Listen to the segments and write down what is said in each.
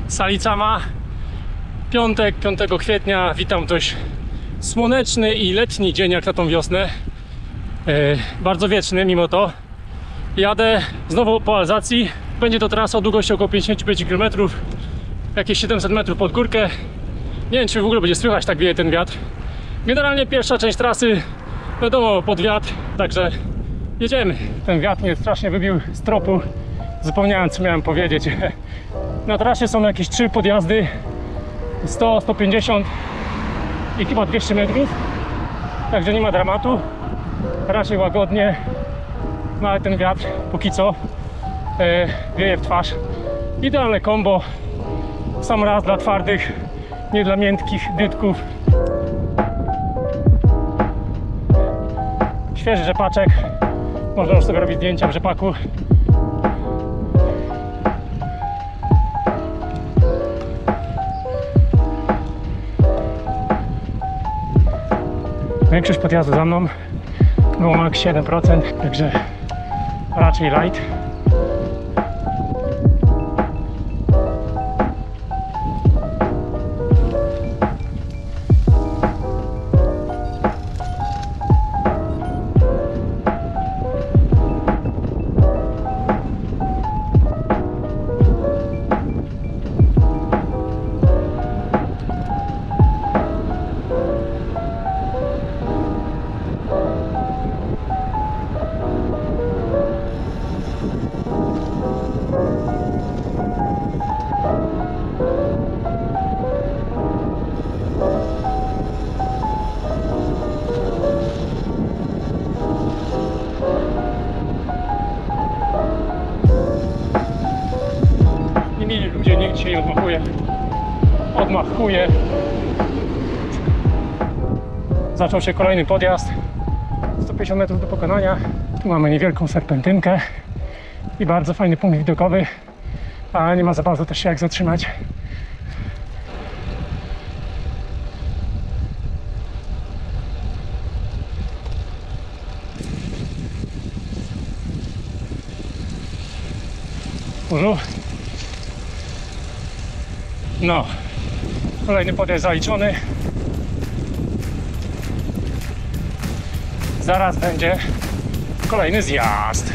Salicama, piątek, 5 kwietnia. Witam, dość słoneczny i letni dzień jak na tą wiosnę. Bardzo wieczny mimo to. Jadę znowu po Alzacji. Będzie to trasa o długości około 55 km, jakieś 700 metrów pod górkę. Nie wiem, czy w ogóle będzie słychać, tak wieje ten wiatr. Generalnie pierwsza część trasy, wiadomo, pod wiatr, także jedziemy. Ten wiatr mnie strasznie wybił z tropu. Zapomniałem, co miałem powiedzieć. Na trasie są jakieś 3 podjazdy, 100, 150 i chyba 200 metrów. Także nie ma dramatu. Raczej łagodnie. No ale ten wiatr póki co wieje w twarz. Idealne kombo. Sam raz dla twardych, nie dla miękkich dytków. Świeży rzepaczek. Można już sobie robić zdjęcia w rzepaku. Większość podjazdu za mną było max 7%, także raczej light. Ludzie, nikt dzisiaj nie odmachuje. Zaczął się kolejny podjazd, 150 metrów do pokonania. Tu mamy niewielką serpentynkę i bardzo fajny punkt widokowy, ale nie ma za bardzo też się jak zatrzymać. No, kolejny podjazd zaliczony. Zaraz będzie kolejny zjazd.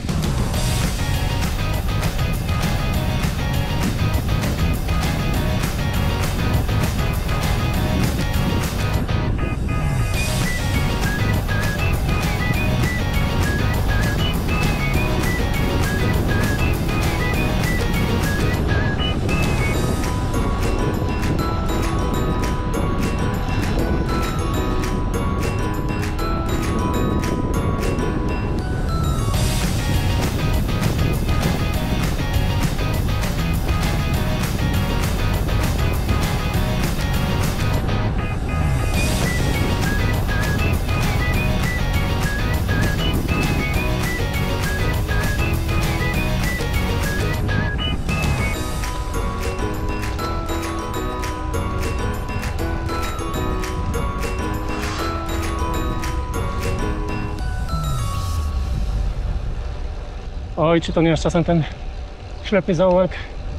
Oj, czy to nie jest czasem ten ślepy zaułek?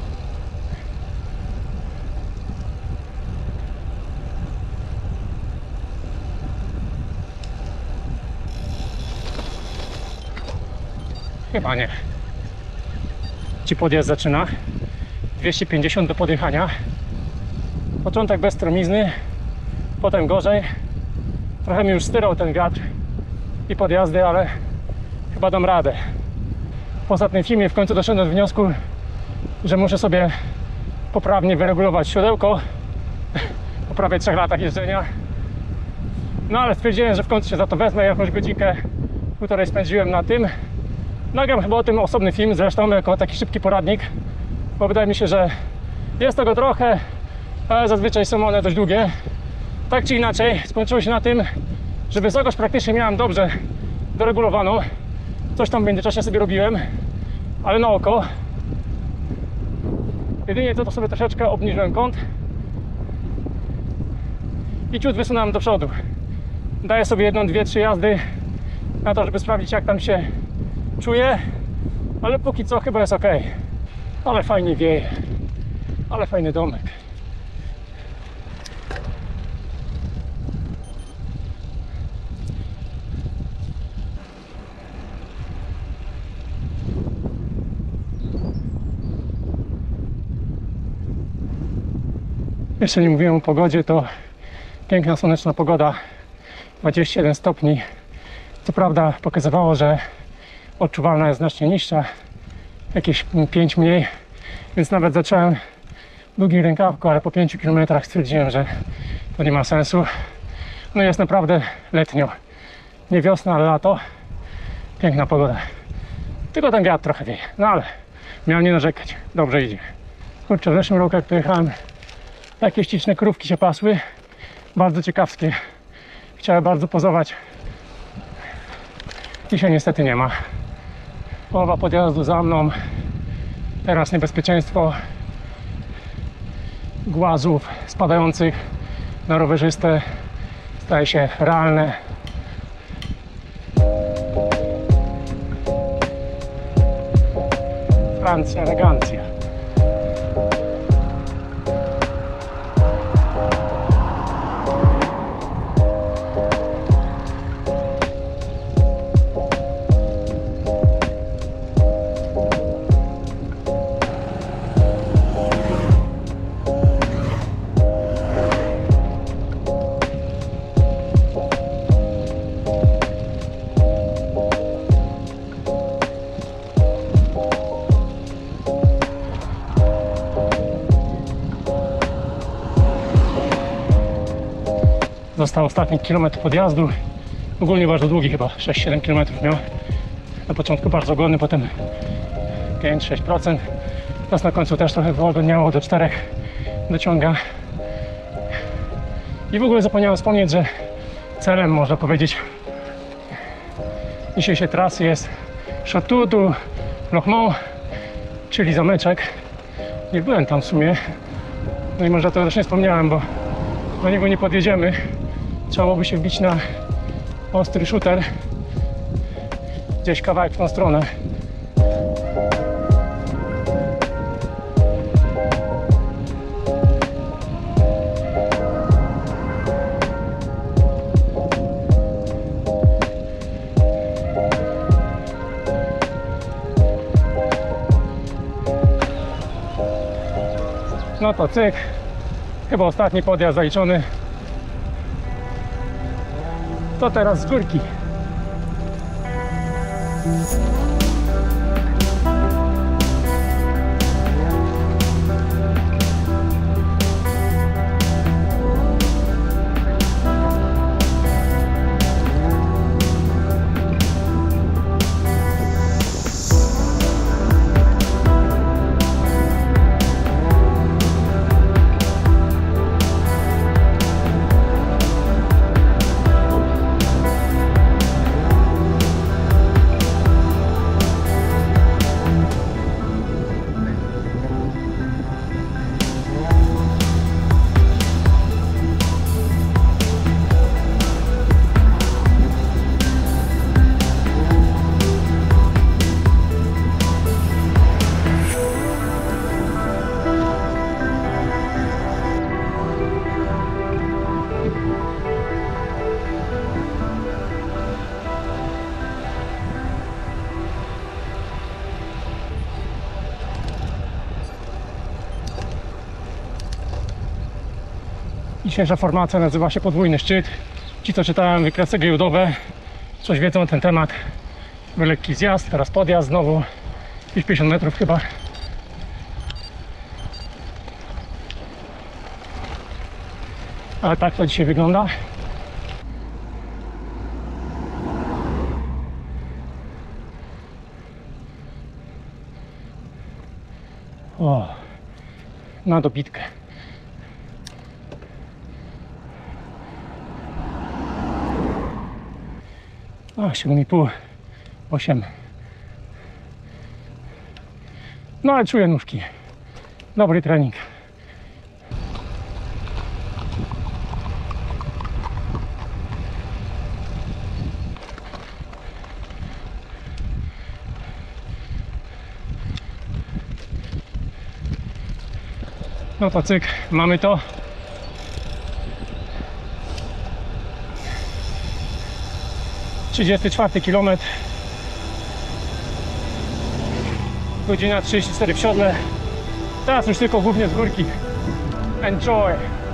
Chyba nie. Ci podjazd zaczyna. 250 do podjechania. Początek bez stromizny, potem gorzej. Trochę mi już styrał ten wiatr i podjazdy, ale chyba dam radę. W ostatnim filmie w końcu doszedłem do wniosku, że muszę sobie poprawnie wyregulować siodełko po prawie 3 latach jeżdżenia. No ale stwierdziłem, że w końcu się za to wezmę. Jakąś godzinkę, półtorej spędziłem na tym. Nagram chyba o tym osobny film, zresztą jako taki szybki poradnik, bo wydaje mi się, że jest tego trochę, ale zazwyczaj są one dość długie. Tak czy inaczej skończyło się na tym, że wysokość praktycznie miałem dobrze doregulowaną. Coś tam w międzyczasie sobie robiłem, ale na oko. Jedynie to sobie troszeczkę obniżyłem kąt i ciut wysunąłem do przodu. Daję sobie 1, 2, 3 jazdy na to, żeby sprawdzić, jak tam się czuję, ale póki co chyba jest ok. Ale fajnie wieje. Ale fajny domek. Jeszcze nie mówiłem o pogodzie, to piękna słoneczna pogoda, 21 stopni. Co prawda pokazywało, że odczuwalna jest znacznie niższa, jakieś 5 mniej, więc nawet zacząłem w długim rękawku, ale po 5 km stwierdziłem, że to nie ma sensu. No jest naprawdę letnio, nie wiosna, ale lato, piękna pogoda. Tylko ten wiatr trochę wieje, no ale miałem nie narzekać, dobrze idzie. Kurczę, w zeszłym roku jak tu jechałem, takie śliczne krówki się pasły, bardzo ciekawskie. Chciałem bardzo pozować. Dzisiaj niestety nie ma. Połowa podjazdu za mną. Teraz niebezpieczeństwo głazów spadających na rowerzystę staje się realne. Francja, elegancja. Został ostatni kilometr podjazdu. Ogólnie bardzo długi, chyba 6-7 km miał. Na początku bardzo godny, potem 5-6%. Teraz na końcu też trochę wyłagodniało, do 4 dociąga. I w ogóle zapomniałem wspomnieć, że celem, można powiedzieć, dzisiejszej trasy jest Château du Lormont, czyli zameczek. Nie byłem tam w sumie. No i może to też nie wspomniałem, bo do niego nie podjedziemy. Trzeba byłoby się wbić na ostry shooter gdzieś kawałek w tą stronę. No to cyk, chyba ostatni podjazd zaliczony. To teraz z górki. Dzisiejsza formacja nazywa się Podwójny Szczyt. Ci, co czytałem wykresy giełdowe, coś wiedzą na ten temat. Był lekki zjazd, teraz podjazd znowu, jakieś 50 metrów chyba. Ale tak to dzisiaj wygląda. O, na dobitkę. O, 7,5, 8. No ale czuję nóżki. Dobry trening. No to cyk, mamy to. ...34 km. Godzina 34 w siodle. Teraz już tylko głównie z górki. Enjoy!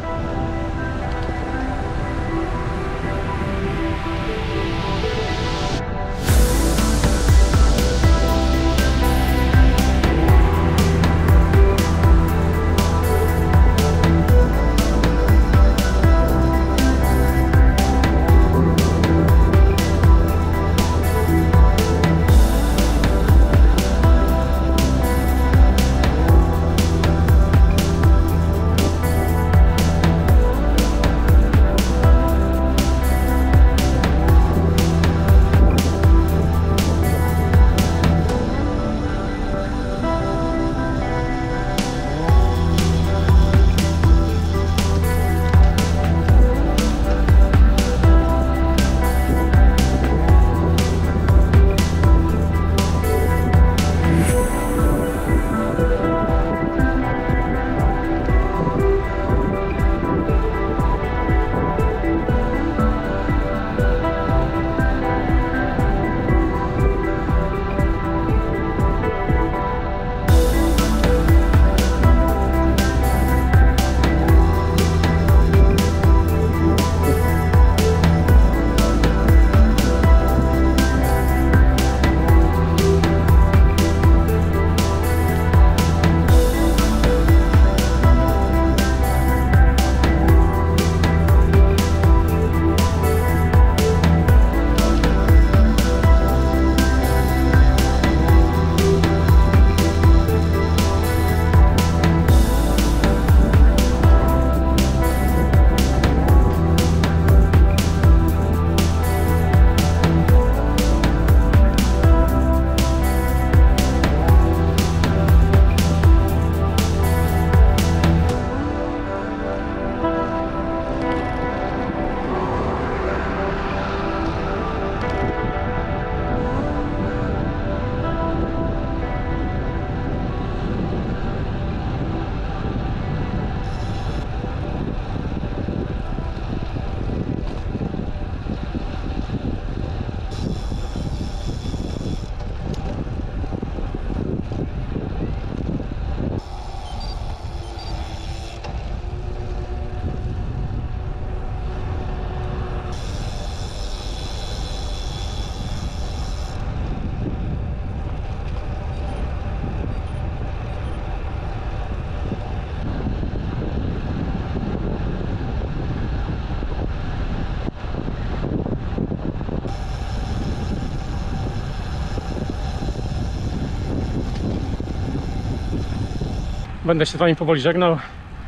Będę się z Wami powoli żegnał.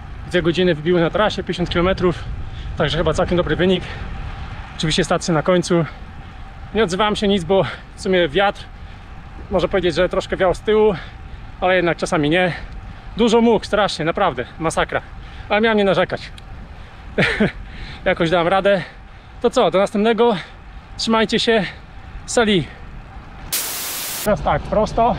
2 godziny wybiły na trasie, 50 km. Także chyba całkiem dobry wynik. Oczywiście stacje na końcu. Nie odzywałem się nic, bo w sumie wiatr, można powiedzieć, że troszkę wiał z tyłu, ale jednak czasami nie. Dużo mógł, strasznie, naprawdę, masakra. Ale miałem nie narzekać. Jakoś dałem radę. To co, do następnego. Trzymajcie się. Sali. Teraz tak, prosto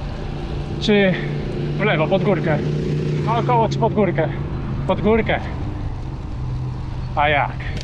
czy w lewo, pod górkę? Naokoło czy pod górkę? Pod górkę. A jak?